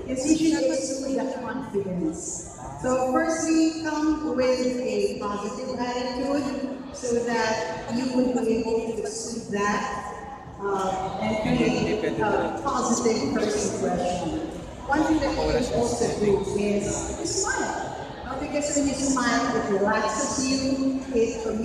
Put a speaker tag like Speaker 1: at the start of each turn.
Speaker 1: is usually exude the confidence. So firstly, come with a positive attitude so that you would be able to exude that and create a positive first impression. One thing that you can also do is to smile. Because when you smile, it relaxes you, it